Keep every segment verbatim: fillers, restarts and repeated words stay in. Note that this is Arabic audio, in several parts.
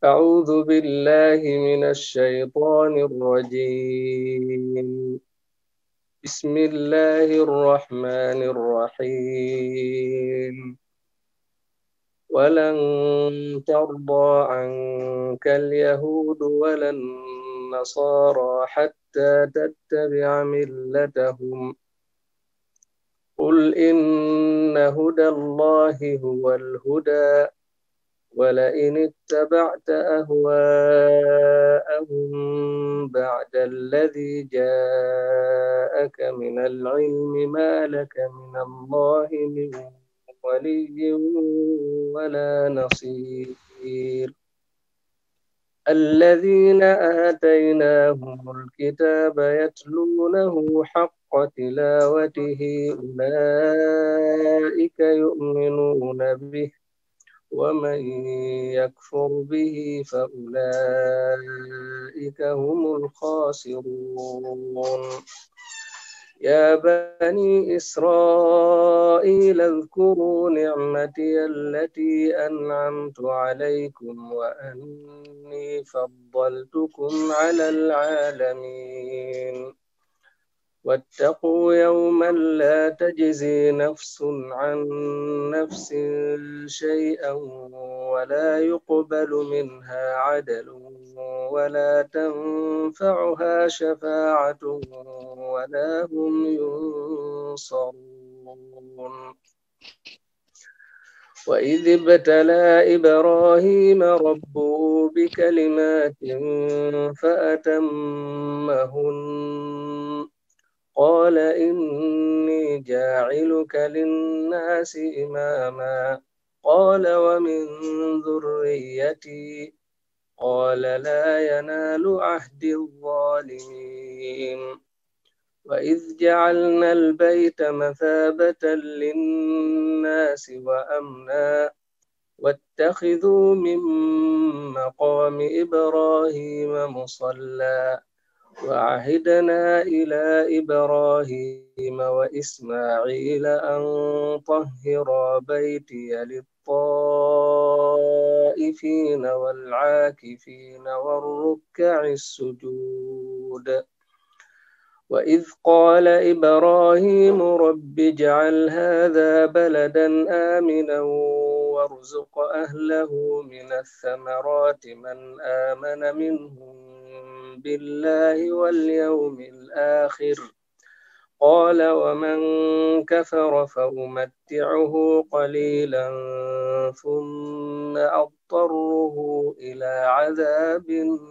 أعوذ بالله من الشيطان الرجيم. بسم الله الرحمن الرحيم. ولن ترضى عنك اليهود ولا النصارى حتى تتبع ملتهم قل إن هدى الله هو الهدى ولئن اتبعت أهواءهم بعد الذي جاءك من العلم ما لك من الله من ولي ولا نصير. الذين آتيناهم الكتاب يتلونه حق تلاوته أولئك يؤمنون به ومن يكفر به فأولئك هم الخاسرون. يا بني إسرائيل اذكروا نعمتي التي أنعمت عليكم وأني فضلتكم على العالمين. واتقوا يوما لا تجزي نفس عن نفس شيئا ولا يقبل منها عدل ولا تنفعها شفاعة ولا هم ينصرون. وإذ ابتلى إبراهيم ربه بكلمات فأتمهن قال إني جاعلك للناس إماما قال ومن ذريتي قال لا ينال عهد الظالمين. وإذ جعلنا البيت مثابة للناس وأمنا واتخذوا من مقام إبراهيم مصلى وعهدنا إلى إبراهيم وإسماعيل أن طهرا بيتي للطائفين والعاكفين والركع السجود. وإذ قال إبراهيم رب اجعل هذا بلدا آمنا وارزق أهله من الثمرات من آمن منهم بالله واليوم الآخر قال ومن كفر فأمتعه قليلا ثم أضطره إلى عذاب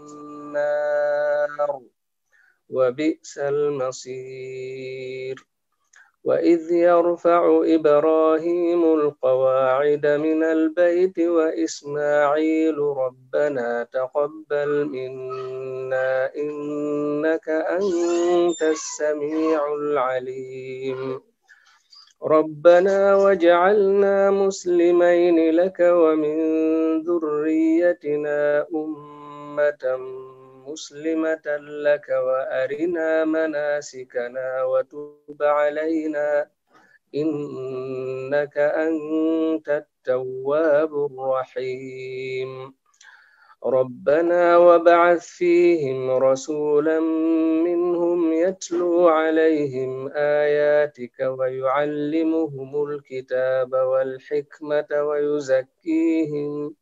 النار وبئس المصير. وإذ يرفع إبراهيم القواعد من البيت وإسماعيل ربنا تقبل منا إنك أنت السميع العليم ربنا واجعلنا مسلمين لك ومن ذريتنا أمة مسلمة لك وأرنا مناسكنا وتب علينا إنك أنت التواب الرحيم. ربنا وابعث فيهم رسولا منهم يتلو عليهم آياتك ويعلمهم الكتاب والحكمة ويزكيهم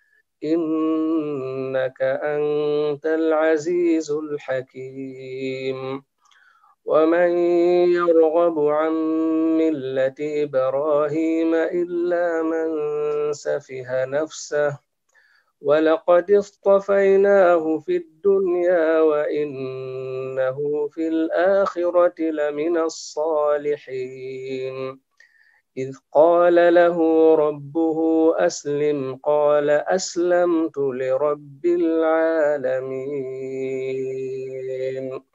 إنك أنت العزيز الحكيم. ومن يرغب عن ملة إبراهيم إلا من سفه نفسه ولقد اصطفيناه في الدنيا وإنه في الآخرة لمن الصالحين. إذ قال له ربه أسلم قال أسلمت لرب العالمين.